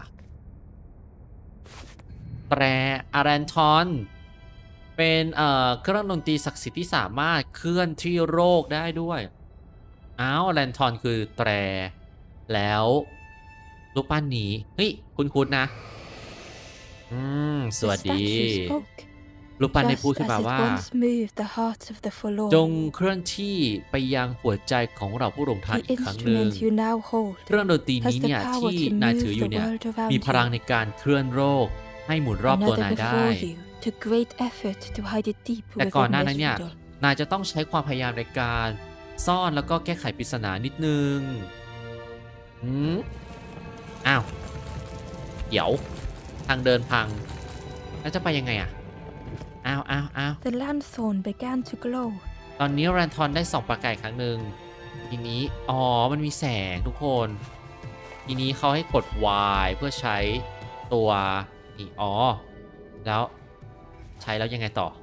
แตรอารันทอนเป็นเอ่อเครื่องดนตรีศักดิ์สิทธิ์ที่สามารถเคลื่อนที่โรคได้ด้วยอ้าวแรนทอนคือแตรแล้วรูปปั้นนี้เฮ้ยคุ้นๆนะอืมส The วัสดี statue spoke, รูปปั้นได้พูด just ขึ้น as มา it ว่า once moved the hearts of the จ forlorn. งเคลื่อนที่ไปยังหัวใจของเราผู้หลงทาง The อีกครั้งหนึ่ง instrument you now hold เครื่องดนตรีนี้ has เนี่ย the power ที่ to นาย move ถืออยู่ the เนี่ย world around มีพลัง you. ในการเคลื่อนโรคให้หมุนรอบตัว Another นายได้ before you took great effort to hide it deep แต่ก่อน within หน้า this นั้นเนี่ย riddle. นายจะต้องใช้ความพยายามในการซ่อนแล้วก็แก้ไขปริศนานิดนึงอืมอ้าวเดี๋ยวทางเดินพังแล้วจะไปยังไงอ่ะอ้าวอ้าวอ้าว The lanthorn began to glow. ตอนนี้แรนทอนได้ส่องประกายครั้งหนึ่งทีนี้อ๋อมันมีแสงทุกคนทีนี้เขาให้กด Y เพื่อใช้ตัวนี่อ๋อแล้วใช้แล้วยังไงต่อ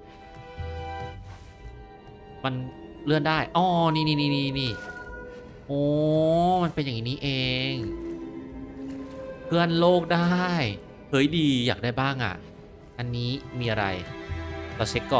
มันเลื่อนได้อ๋อนี่นี่นี่นี่นี่โอ้มันเป็นอย่างนี้เองเคลื่อนโลกได้เฮ้ยดีอยากได้บ้างอ่ะอันนี้มีอะไรเราเช็คก่อน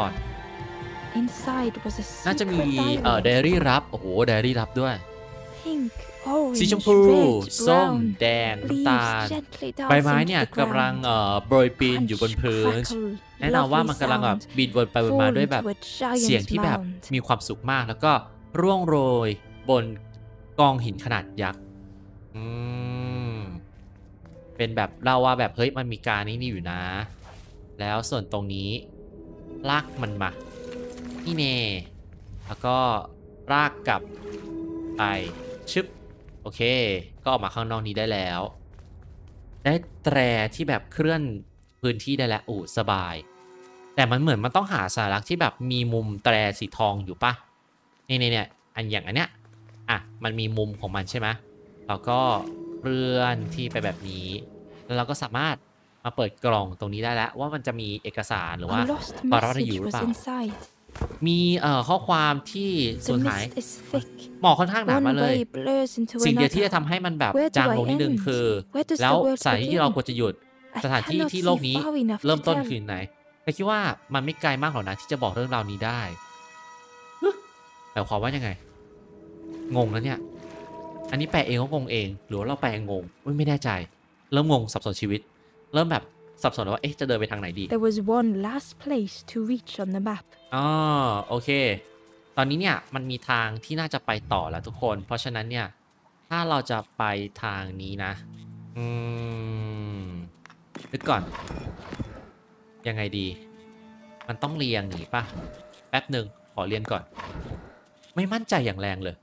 Inside was a น่าจะมี secret เอ่อ diary. ไดอารี่ลับโอ้โหไดอารี่ลับด้วย Pink, สีชม orange, พู red, ส้ม brown. แดงน้ำตาล Leaves gently ใบไม้ dancing เนี่ย to the กำลัง ground. เอ่อโปรยปีนอยู่บน Crunch, พื้น crackle, แน่นอนว่ามัน lovely กำลังแบบ sound. บินวนไปวนมา Fall ด้วยแบบ into a เสียง giant ที่แบบ mound. มีความสุขมากแล้วก็ร่วงโรยบนกองหินขนาดยักษ์อืมเป็นแบบเล่าว่าแบบเฮ้ยมันมีการนี้นี่อยู่นะ แล้วส่วนตรงนี้ลากมันมานี่เน่แล้วก็ลากกลับไปชึบโอเคก็ออกมาข้างนอกนี้ได้แล้ว ได้แตรที่แบบเคลื่อนพื้นที่ได้แล้วอู้สบายแต่มันเหมือนมันต้องหาสัญลักษณ์ที่แบบมีมุมแตรสีทองอยู่ปะเนี่ยเนี่ยเนี่ยอันอย่างอันเนี้ยอ่ะมันมีมุมของมันใช่ไหมเราก็เคลื่อนที่ไปแบบนี้แล้วเราก็สามารถมาเปิดกล่องตรงนี้ได้แล้วว่ามันจะมีเอกสารหรือว่า A lost ปารถอยู่ message หรือ was เปล่า inside. มีเอ่อข้อความที่สู The ญหาย mist is thick. หมอกค่อนข้างหนา One มาเลย way blurs into สิ่งเดียวที่จะ another. ทำให้มันแบบ Where do จาง I ลงนิดนึง end? คือ Where does แล้ว the world สถานที่ที่ begin? เราควรจะหยุด I สถานที่ cannot ที่โลก see นี้ far enough เริ่ม to ต้น tell. คือไหนแต่คิดว่ามันไม่ไกลมากหรอกนะที่จะบอกเรื่องราวนี้ได้ฮึหมายความว่ายังไงงงแล้วเนี่ยอันนี้แปลเองก็งงเองหรือว่าเราแปลงงอุ๊ยไม่แน่ใจเริ่มงงสับสนชีวิตเริ่มแบบสับสนว่าเอ๊ะจะเดินไปทางไหนดี There was one last place to reach on the map. อ๋อโอเคตอนนี้เนี่ยมันมีทางที่น่าจะไปต่อแล้วทุกคนเพราะฉะนั้นเนี่ยถ้าเราจะไปทางนี้นะอืมนึกก่อนยังไงดีมันต้องเรียงหนีป่ะแป๊บหนึ่งขอเรียนก่อนไม่มั่นใจอย่างแรงเลย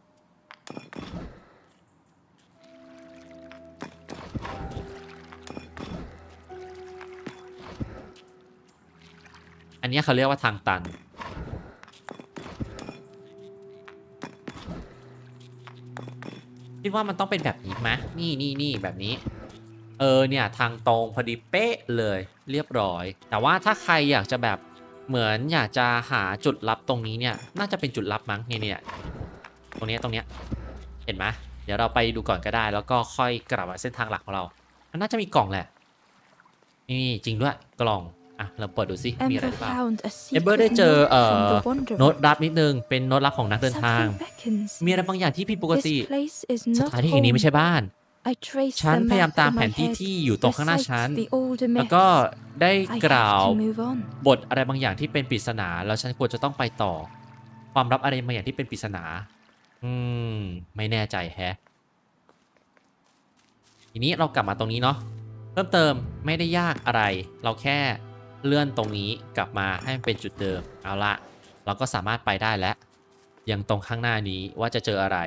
อันนี้เขาเรียกว่าทางตันคิดว่ามันต้องเป็นแบบนี้ไหมนี่นี่นี่แบบนี้เออเนี่ยทางตรงพอดีเป๊ะเลยเรียบร้อยแต่ว่าถ้าใครอยากจะแบบเหมือนอยากจะหาจุดลับตรงนี้เนี่ยน่าจะเป็นจุดลับมั้งเนี่ยเนี่ยตรงนี้ตรงเนี้ยเห็นไหมเดี๋ยวเราไปดูก่อนก็ได้แล้วก็ค่อยกลับมาเส้นทางหลักของเรามันน่าจะมีกล่องแหละนี่จริงด้วยกล่องอ่ะเราเปิดดูสิมีอะไร Ember หรือเปล่า found a เอเบอร์ secret ได้เจอ note เอ่ from อ the wanderer. โน้ตลับนิดนึงเป็นโน้ตลับของนักเดินทาง Something beckons. มีอะไรบางอย่างที่ผิดปกติ This place is ส not ถานที่แห่งนี้ home. ไม่ใช่บ้าน I traced ฉัน the พยายาม map ตาม in แผ my นที่ head, ที่อยู่ตรงข้างหน้าฉัน recite the older แล้วก็ myths. ได้ I กล่าว have to move on. บทอะไรบางอย่างที่เป็นปริศนาแล้วฉันควรจะต้องไปต่อ ความลับอะไรบางอย่างที่เป็นปริศนา อืม ไม่แน่ใจแฮะ ทีนี้เรากลับมาตรงนี้เนาะเพิ่มเติมไม่ได้ยากอะไร เราแค่เลื่อนตรงนี้กลับมาให้มันเป็นจุดเดิมเอาละเราก็สามารถไปได้แล้วยังตรงข้างหน้านี้ว่าจะเจออะไร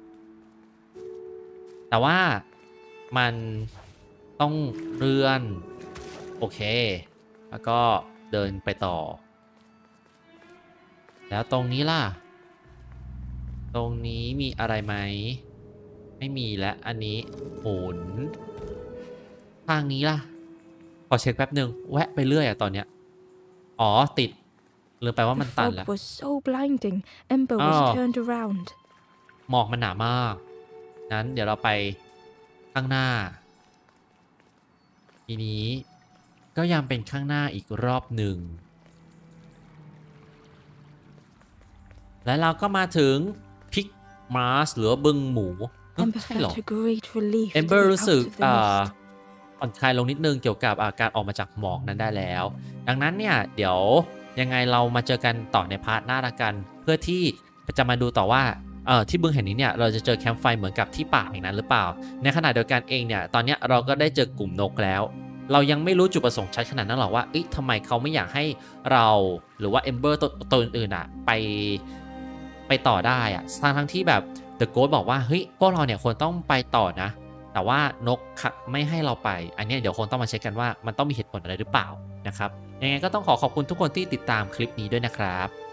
แต่ว่ามันต้องเลื่อนโอเคแล้วก็เดินไปต่อ แล้วตรงนี้ล่ะตรงนี้มีอะไรไหมไม่มีและอันนี้หมุนทางนี้ล่ะขอเช็คแป๊บหนึ่งแวะไปเรื่อยอะตอนเนี้ยอ๋อติดลืมไปว่า The มันตัน fog แล้ว was so blinding, Ember was Oh. turned around. หมอกมันหนามากนั้นเดี๋ยวเราไปข้างหน้าทีนี้ก็ยังเป็นข้างหน้าอีกรอบหนึ่งและเราก็มาถึงพิกมาร์สหรือบึงหมู Ember ใช่หรอ felt a great relief to เอมเบ be อร์ out รู้สึก of the อ่า mist. ผ่อนคลายลงนิดนึงเกี่ยวกับอาการออกมาจากหมอกนั้นได้แล้ว ดังนั้นเนี่ยเดี๋ยวยังไงเรามาเจอกันต่อในพาร์ทหน้าละกัน เพื่อที่จะมาดูต่อว่าเอ่อที่บึงแห่งนี้เนี่ยเราจะเจอแคมป์ไฟเหมือนกับที่ป่าอย่างนั้นหรือเปล่า ในขณะเดียวกันเองเนี่ยตอนเนี้ยเราก็ได้เจอกลุ่มนกแล้ว เรายังไม่รู้จุดประสงค์ชัดขนาดนั้นหรอกว่าเอ๊ะทำไมเขาไม่อยากให้เราหรือว่าเอมเบอร์ตัวตัวอื่นๆอ่ะไปไปต่อได้อ่ะทั้งทั้งที่แบบ The Ghost บอกว่าเฮ้ยพวกเราเนี่ยควรต้องไปต่อนะแต่ว่านกไม่ให้เราไปอันนี้เดี๋ยวคงต้องมาเช็คกันว่ามันต้องมีเหตุผลอะไรหรือเปล่านะครับยังไงก็ต้องขอขอบคุณทุกคนที่ติดตามคลิปนี้ด้วยนะครับ